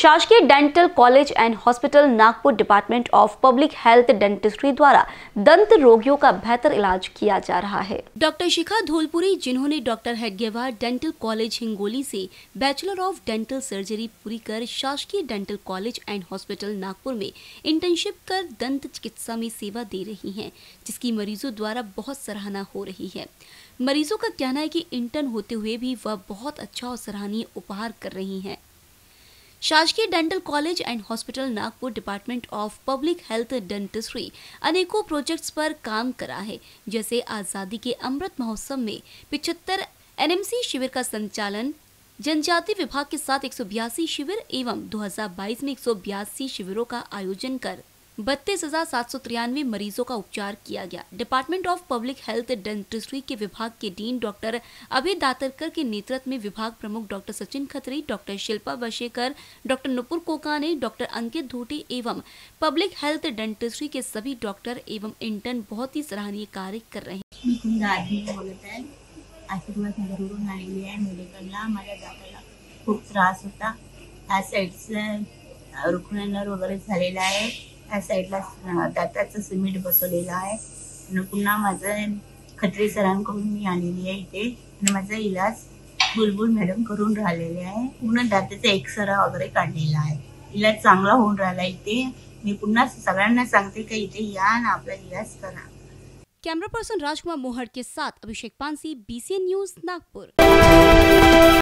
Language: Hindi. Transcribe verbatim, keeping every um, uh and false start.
शासकीय dental college and hospital Nagpur department of public health dentistry द्वारा दंत रोगियों का बेहतर इलाज किया जा रहा है। डॉक्टर शिखा धोलपुरी, जिन्होंने doctor Hedgewar dental college Hingoli से बैचलर ऑफ डेंटल सर्जरी पूरी कर शासकीय dental college and hospital Nagpur में इंटर्नशिप कर दंत चिकित्सा में सेवा दे रही हैं, जिसकी मरीजों द्वारा बहुत सराहना हो रही है। मरीजों का कहना है कि इंटर्न होते हुए भी वह बहुत अच्छा और सराहनीय उपहार कर रही हैं। शासकीय dental college and hospital Nagpur department of public health dentistry अनेकों प्रोजेक्ट्स पर काम करा है, जैसे आज़ादी के अमृत महोत्सव में पिछहत्तर एनएमसी शिविर का संचालन, जनजाति विभाग के साथ एक सौ बयासी शिविर एवं दो हज़ार बाईस में एक सौ बयासी शिविरों का आयोजन कर बत्तीस हजार सात सौ तिरानवे मरीजों का उपचार किया गया। Department of public health dentistry के विभाग के डीन डॉक्टर अभय दातरकर के नेतृत्व में विभाग प्रमुख doctor Sachin Khatri, doctor Shilpa Washekar, doctor Nupur Kokane, doctor Ankit Dhote एवं पब्लिक हेल्थ डेंटिस्ट्री के सभी डॉक्टर एवं इंटर्न बहुत ही सराहनीय कार्य कर रहे हैं। आशीर्वाद नगरवरून आलेली आहे। मेडिकलला माझ्या दाताला खूप त्रास होता। ह्या साईडला रुकण्यावर वगैरे झालेला आहे। ह्या साईडला दाताचं सिमेंट बसवलेलं आहे आणि पुन्हा माझं खत्री सरांकडून मी आलेली आहे इथे आणि माझा इलाज बुलबुल मॅडम करून राहिलेले आहे। पुन्हा दाताचा एक्सरा वगैरे काढलेला आहे। इलाज चांगला होऊन राहिला इथे। मी पुन्हा सगळ्यांना सांगते की इथे या आणि आपला इलाज करा। कैमरा पर्सन राजकुमार मोहड़ के साथ अभिषेक पांसी, बीसीएन न्यूज नागपुर।